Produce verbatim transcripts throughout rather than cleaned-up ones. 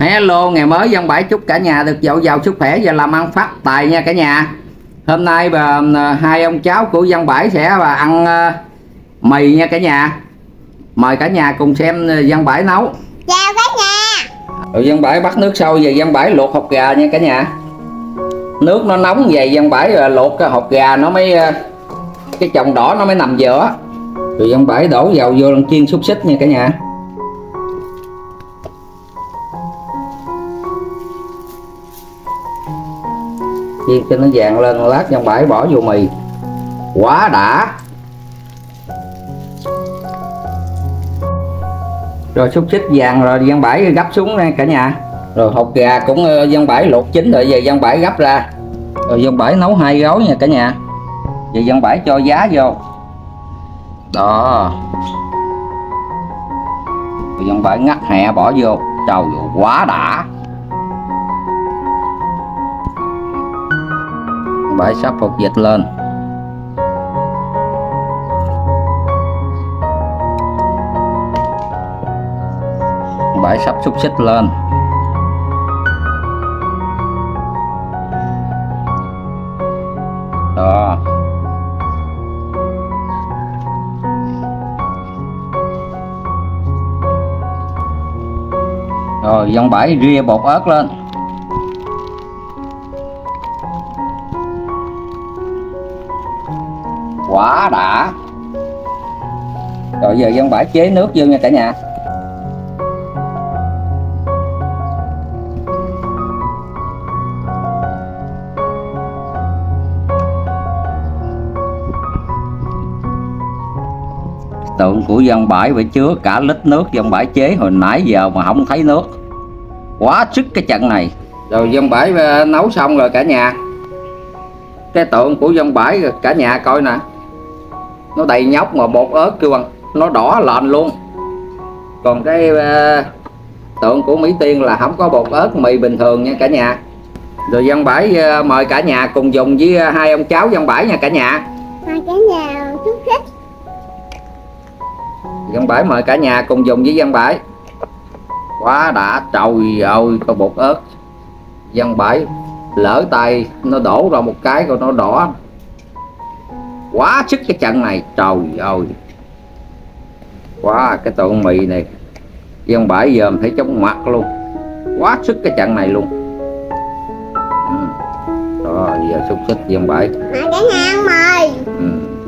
Hello, ngày mới Văn Bảy chúc cả nhà được dồi dào sức khỏe và làm ăn phát tài nha cả nhà. Hôm nay bà, hai ông cháu của Văn Bảy sẽ bà ăn uh, mì nha cả nhà. Mời cả nhà cùng xem Văn Bảy nấu. Chào cả nhà. Rồi Văn Bảy bắt nước sôi về Văn Bảy luộc hột gà nha cả nhà. Nước nó nóng vậy Văn Bảy luộc cái hột gà nó mới cái chồng đỏ nó mới nằm giữa. Rồi Văn Bảy đổ dầu vô lần chiên xúc xích nha cả nhà. Chiên cho nó vàng lên, lát Văn Bảy bỏ vô mì quá đã. Rồi xúc xích vàng rồi Văn Bảy gấp xuống nha cả nhà. Rồi hột gà cũng Văn Bảy luộc chín rồi về Văn Bảy gấp ra. Rồi Văn Bảy nấu hai gói nha cả nhà. Vậy Văn Bảy cho giá vô đó. Rồi Văn Bảy ngắt hẹ bỏ vô. Trời ơi, quá đã. Văn Bảy sắp hột vịt lên. Văn Bảy sắp xúc xích lên. Đó. Rồi Văn Bảy ria bột ớt lên. Quá đã. Rồi giờ Văn Bảy chế nước vô nha cả nhà. Tượng của Văn Bảy phải chứa cả lít nước Văn Bảy chế hồi nãy giờ mà không thấy nước. Quá sức cái trận này. Rồi Văn Bảy nấu xong rồi cả nhà. Cái tượng của Văn Bảy cả nhà coi nè. Nó đầy nhóc mà bột ớt kêu bằng. Nó đỏ lên luôn. Còn cái uh, tượng của Mỹ Tiên là không có bột ớt, mì bình thường nha cả nhà. Rồi Văn Bảy uh, mời cả nhà cùng dùng với uh, hai ông cháu Văn Bảy nha cả nhà. Mời cả nhà xúc xích. Văn Bảy mời cả nhà cùng dùng với Văn Bảy. Quá đã. Trời ơi có bột ớt. Văn Bảy lỡ tay nó đổ ra một cái rồi nó đỏ. Quá sức cái trận này. Trời ơi. Quá cái tượng mì này Văn Bảy giờ thấy chóng mặt luôn. Quá sức cái trận này luôn. Ừ. Đó giờ xúc xích Văn Bảy. Mời cả nhà ăn mời. Ừ.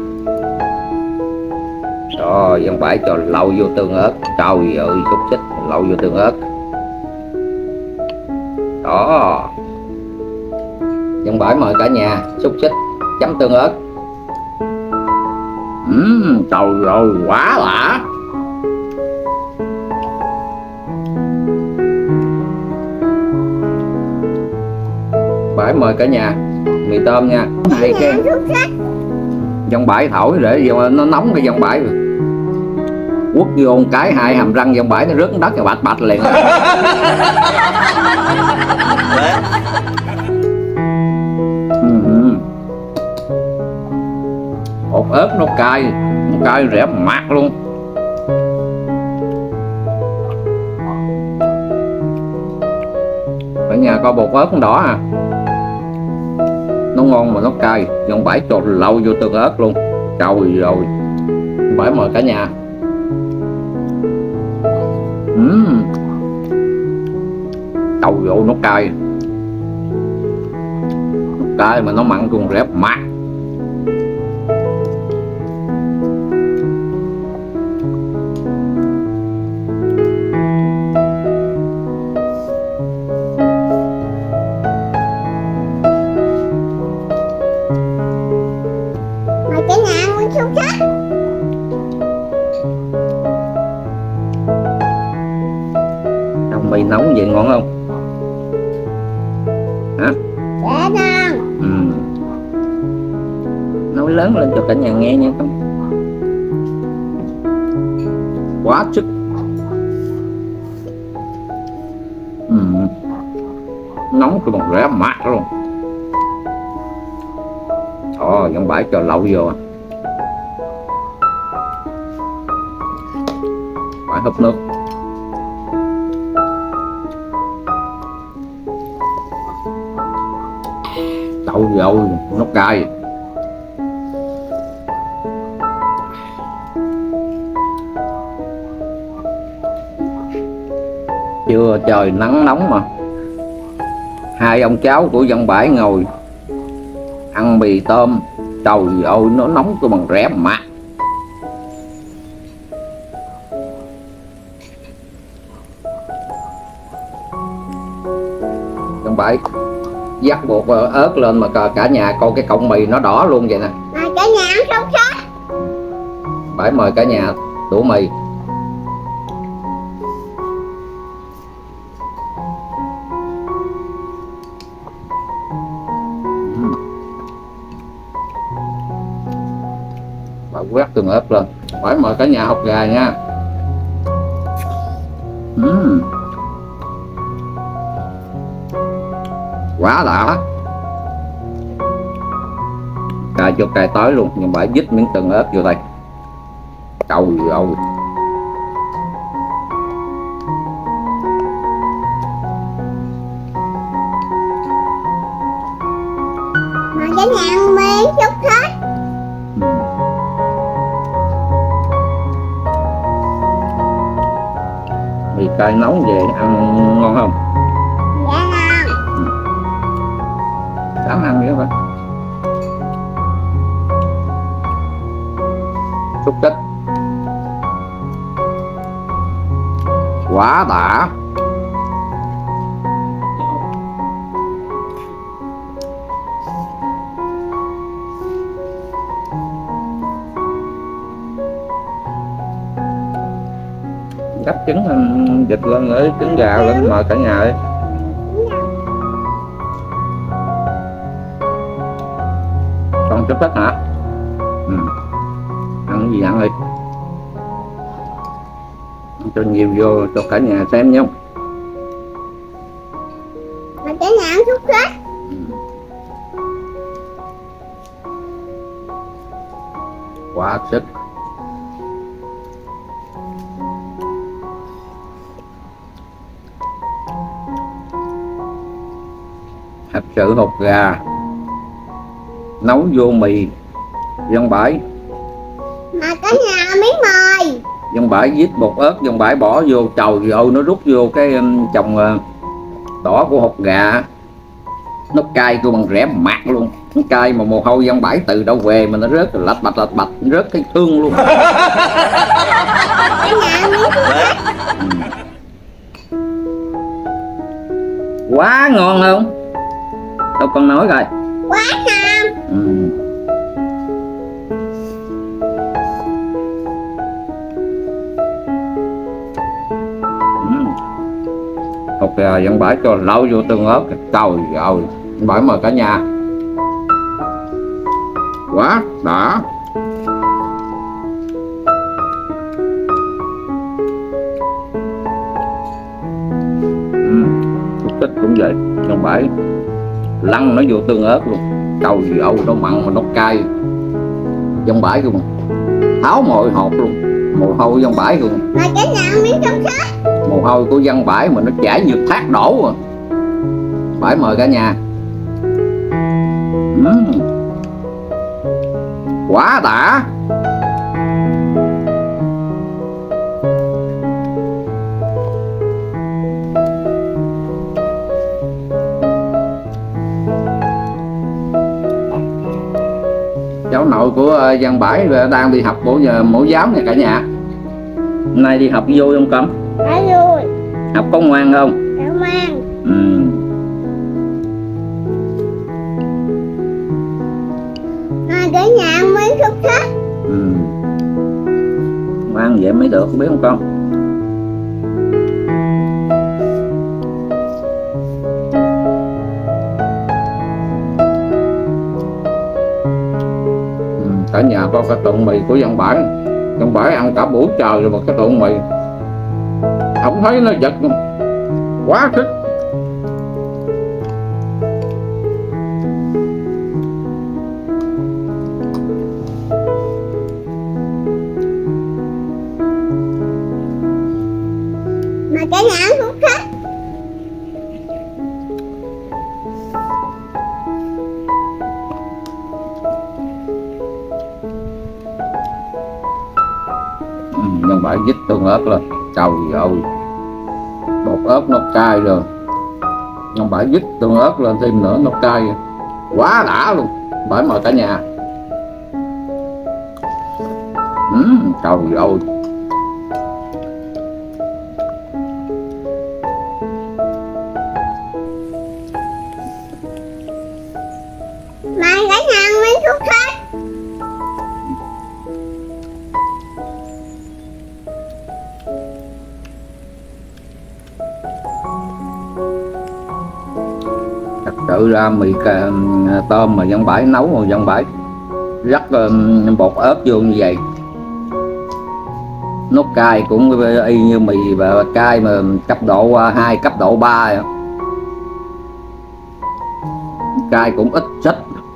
Đó Văn Bảy cho lậu vô tương ớt. Trời ơi xúc xích lậu vô tương ớt. Đó Văn Bảy mời cả nhà xúc xích chấm tương ớt. Uhm, trời ơi quá lạ. Bảy mời cả nhà mì tôm nha. Hai cái Văn Bảy thổi để nó nóng cái Văn Bảy quất vô một cái hai hàm răng Văn Bảy nó rớt đất rồi bạch bạch liền. Bột ớt nó cay, nó cay rẻ mạt luôn. Ở nhà coi bột ớt con đỏ à. Nó ngon mà nó cay. Văn Bảy cho lâu vô tương ớt luôn. Trời rồi. Văn Bảy mời cả nhà. Uhm. Trời ơi nó cay. Nó cay mà nó mặn còn rẻ mạt. Cả nhà ăn nguyên xúc xích. Trong mì nóng vậy ngon không? Hả? Dạ ngon. Ừ. Nói lớn lên cho cả nhà nghe nha không? Quá sức. Ừ. Nóng cái bằng rẻ mát luôn. Ồ, Văn Bảy cho lậu vô. Phải húp nước. Trời ơi, nó cay. Trưa trời nắng nóng mà hai ông cháu của dân bãi ngồi ăn mì tôm. Trời ơi, nó nóng tôi bằng rẻ mặt. Dân bãi dắt bột ớt lên mà cả nhà coi cái cọng mì nó đỏ luôn vậy nè. Mà cả nhà ăn xúc xích. Bãi mời cả nhà đũa mì. Bà quét tương ớt lên. Bãi mời cả nhà học gà nha. uhm. Quá đã. Cài cho cài tới luôn. Nhưng bãi dít miếng tương ớt vô đây. Trời ơi. Mà cả nhà ăn miếng xúc xích. Mì cay nóng về ăn ngon không? Dạ ngon. Sáng ăn vậy phải. Xúc xích quá đã. Gắp trứng vịt lên nữa, trứng gà lên mời cả nhà đi. Con xúc xích hả? Ừ. Ăn cái gì ăn đi. Cho nhiều vô cho cả nhà xem nhé. Mà cả nhà ăn xúc xích. Quá sức. Hạt sự hột gà nấu vô mì dân bãi. Mà cả nhà miếng mời. Dân bãi viết bột ớt, dân bãi bỏ vô. Trời ơi, nó rút vô cái um, chồng uh, đỏ của hột gà. Nó cay tôi bằng rẻ mặt luôn. Nó cay mà mồ hôi dân bãi từ đâu về mà nó rớt lạch bạch lạch bạch, rớt cái thương luôn. Cả nhà miếng xúc xích. Quá ngon không? Đâu con nói coi. Quá ngon. Ừ. Hột gà dân bãi cho lâu vô tương ớt. Trời ơi, dân bãi mời cả nhà. Quá đã. Ừ. Xúc xích cũng vậy, dân bãi lăn nó vô tương ớt luôn. Trời ơi, nó mặn mà nó cay. Dân bãi luôn tháo mọi hột luôn. Mồ hôi dân bãi luôn. Mà cả nhà ăn miếng xúc xích. Mồ hôi của dân bãi mà nó chảy như thác đổ à. Bãi mời cả nhà. uhm. Quá đã. Cháu nội của dân bãi đang đi học mẫu mẫu giáo nè cả nhà. Hôm nay đi học vui không Cẩm? Đã vui. Học có ngoan không? Đã ngoan. Ừ. Mà cả nhà ăn miếng xúc xích. Ừ. Ngoan vậy mới được, biết không con? Ừ. Cả nhà có cái tượng mì của dân bãi. Dân bãi ăn cả buổi trời rồi mà cái tượng mì không thấy nó giật không? Quá thích. Mà cả nhà ăn xúc xích. nhân bãi dít tương ớt lên. Trời ơi, bột ớt nó cay rồi, nhân bãi dít tương ớt lên thêm nữa nó cay quá đã luôn. Bãi mời cả nhà. uhm, Trời ơi, mời cả nhà ăn miếng xúc xích. thật sự ra mì cà, tôm mà dân bãi nấu mà dân bãi rắc um, bột ớt vô như vậy, nó cay cũng y như mì và cay mà cấp độ hai, cấp độ ba, cay cũng ít xích.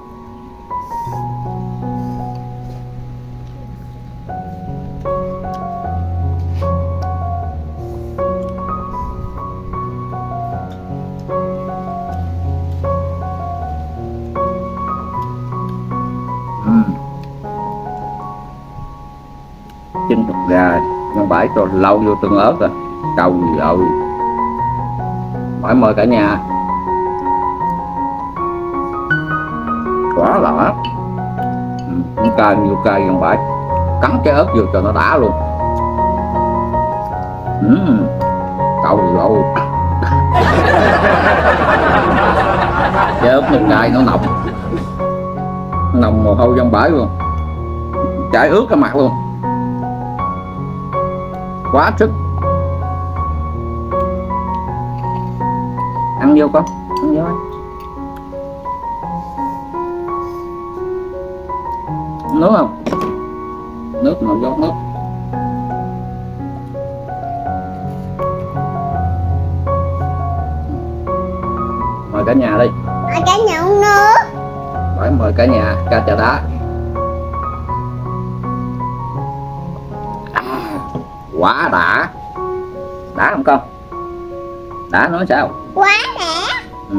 Chân thực ra nhân bãi cho lâu vô tương ớt rồi. Trời ơi, phải mời cả nhà. Quá lạ. ừ, Cay nhiều cay nhân bãi, cắn cái ớt vô cho nó đã luôn. uhm, Trời ơi, cái ớt nó cay nó nồng, nồng mồ hôi dân bãi luôn, chảy ướt cái mặt luôn, quá sức. Ăn vô con, ăn vô. Nước không? Nước mà vô nước. Mời cả nhà đi. Mời cả nhà uống nước. Phải mời cả nhà ca trà đá. Quá đã. Đã không con? Đã nói sao? Quá đã. ừ.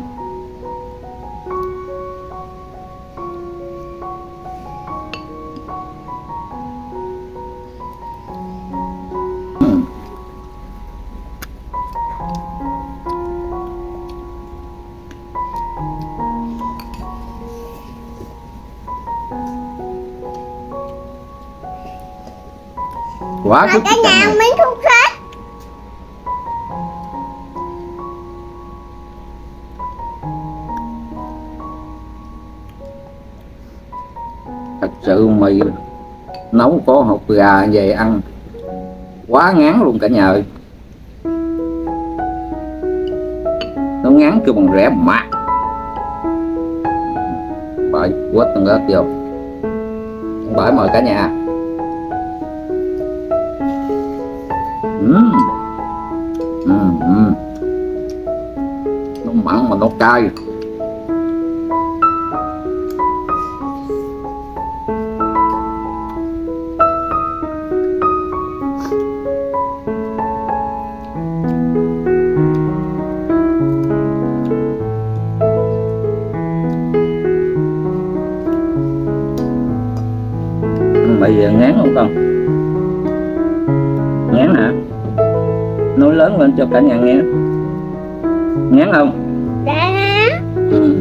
Ừ. Quá Mời thích cả nhà ăn miếng xúc xích. thật sự mì nấu có hột gà về ăn quá ngán luôn cả nhà ơi. Nó ngán kêu bằng rẻ mạt. Bởi quết từng ớt vô. Bởi mời cả nhà. uhm. Uhm, uhm. Nó mặn mà nó cay. Bây giờ ngán không con? Ngán hả? Nói lớn lên cho cả nhà nghe. Ngán không? Đã. ừ.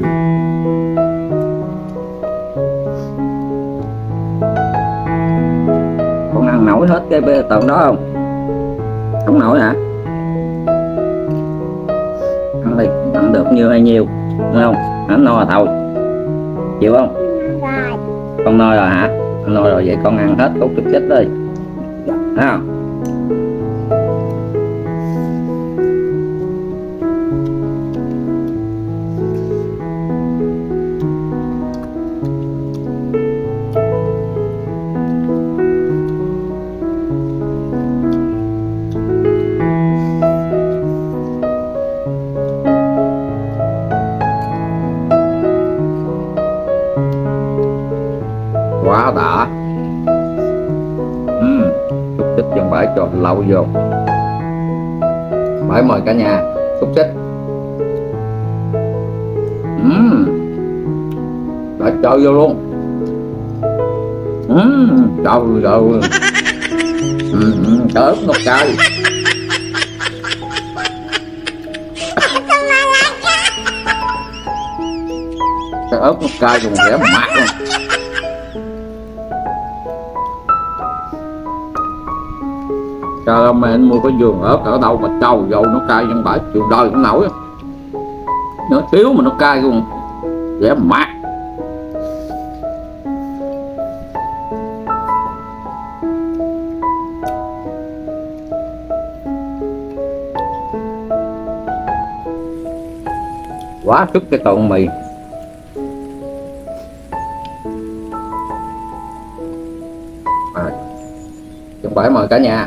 Con ăn nổi hết cái bê tông đó không? Không nổi hả? Ăn đi, ăn được nhiêu hay nhiêu, đúng không? Ăn no là thôi, chịu không? Rồi. Con no rồi hả? No rồi, vậy con ăn hết cốt chút chết đi, thấy không? Quá đã. uhm, xúc xích dân bãi cho lâu vô. Bãi mời cả nhà xúc xích. uhm, Đã chơi vô luôn. uhm, Trời ơi, Ừ, ừ, trời ớt nốt cay. Cái ớt nốt cay còn rẻ mạt luôn. Trời ơi, mẹ anh mua cái vườn ớt ở đâu mà trâu dầu nó cay nhân bãi chịu đời cũng nổi. Nó thiếu mà nó cay luôn, rẻ mạt. Quá sức cái tọn mì. À, Dân Bãi mời cả nhà.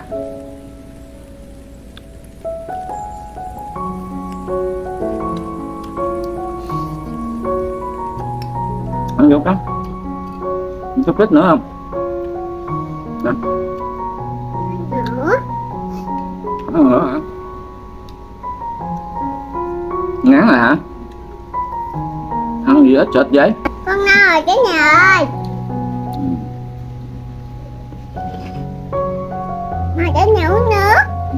Ăn vô cái chút ít nữa không? Nè. Nữa. Ăn nữa hả? Ngán rồi hả? Ăn gì ít sệt vậy? Con no rồi cả nhà ơi. Mời cả nhà uống nước.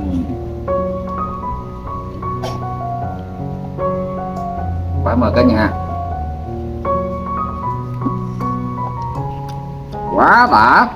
Phải mời cả nhà. Quá đã.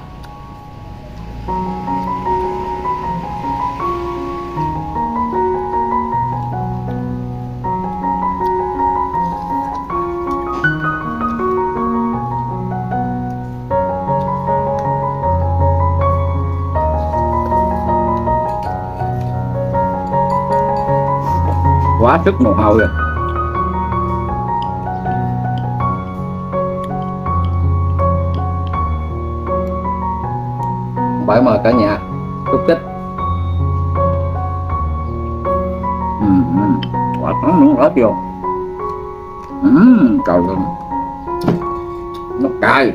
Quá sức mồ hôi rồi. Phải mời cả nhà chút kích. Ừ, ừ. Quả trắng nữa hết vô. Ừ, trời ơi, nó cay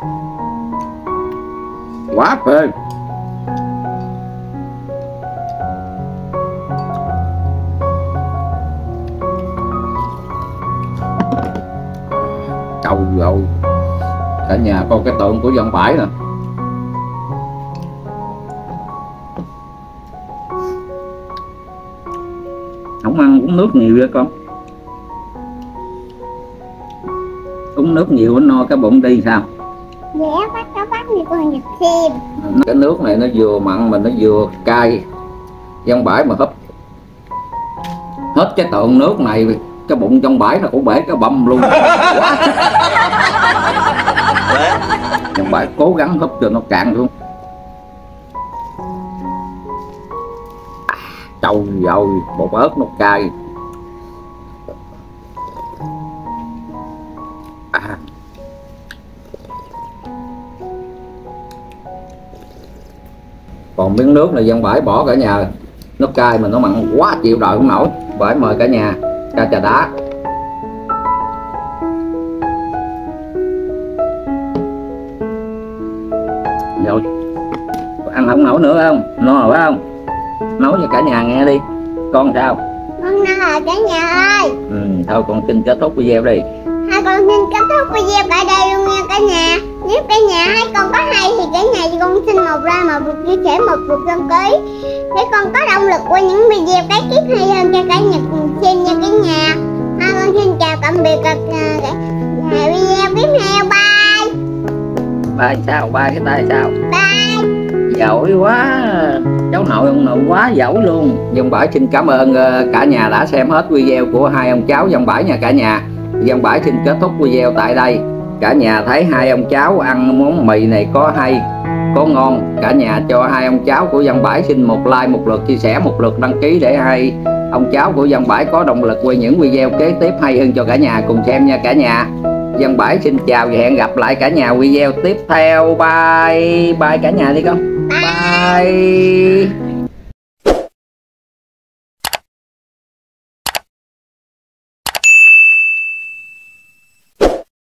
quá phê. Trâu rồi cả nhà coi cái tượng của Dân Bãi nè. Không ăn uống nước nhiều vậy con? Uống nước nhiều nó no cái bụng đi sao? Dạ bác có bác thì con nhặt thêm. Cái nước này nó vừa mặn mà nó vừa cay. Dân Bãi mà húp hết cái tượng nước này cái bụng Dân Bãi nó cũng bể cái bầm luôn. Quá sức. Dân Bãi cố gắng húp cho nó cạn luôn. Trâu rồi bột ớt nó cay. À. Còn miếng nước này Dân Bãi bỏ cả nhà. Nó cay mà nó mặn quá chịu đợi không nổi. Bãi mời cả nhà ca trà đá. Rồi ăn không nổi nữa không? No rồi phải không? Nói cho cả nhà nghe đi. Con sao? Con no rồi cả nhà ơi. Ừ, thôi con xin kết thúc video đi. Hai con xin kết thúc video tại đây luôn nha cả nhà. Nếu cả nhà thấy con có hay thì cả nhà cho con xin một like, một lượt chia sẻ, một lượt đăng ký để con có động lực qua những video cái tiếp hay hơn cho cả nhà cùng xem nha cả nhà. Hai con xin chào tạm biệt và hẹn video tiếp theo. Bye. Ba sao? Ba cái tay sao? Bye. Giỏi quá. Cháu nội ông nội quá giỏi luôn. Dân Bãi xin cảm ơn cả nhà đã xem hết video của hai ông cháu Dân Bãi nha cả nhà. Dân Bãi xin kết thúc video tại đây. Cả nhà thấy hai ông cháu ăn món mì này có hay, có ngon, cả nhà cho hai ông cháu của Dân Bãi xin một like, một lượt chia sẻ, một lượt đăng ký để hai ông cháu của Dân Bãi có động lực quay những video kế tiếp hay hơn cho cả nhà cùng xem nha cả nhà. Dân Bãi xin chào và hẹn gặp lại cả nhà video tiếp theo. Bye. Bye cả nhà đi con. Bye, bye.